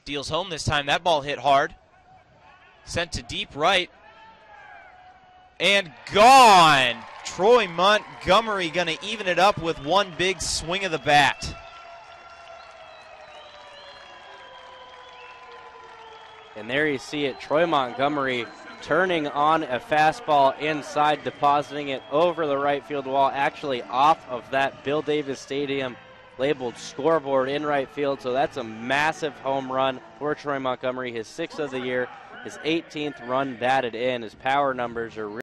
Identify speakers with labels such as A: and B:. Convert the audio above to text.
A: Deals home this time. That ball hit hard. Sent to deep right. And gone. Troy Montgomery going to even it up with one big swing of the bat.
B: And there you see it, Troy Montgomery turning on a fastball inside, depositing it over the right field wall, actually off of that Bill Davis Stadium labeled scoreboard in right field. So that's a massive home run for Troy Montgomery, his 6th of the year, his 18th run batted in. His power numbers are